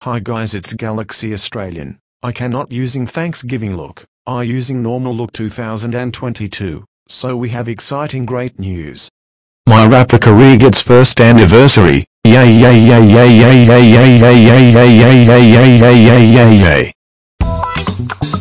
Hi guys, it's Galaxy Australian. I cannot using Thanksgiving look. I using normal look 2022. So we have exciting great news. My rapper career gets first anniversary. Yay yay yay yay yay yay yay yay yay yay yay yay yay yay yay yay.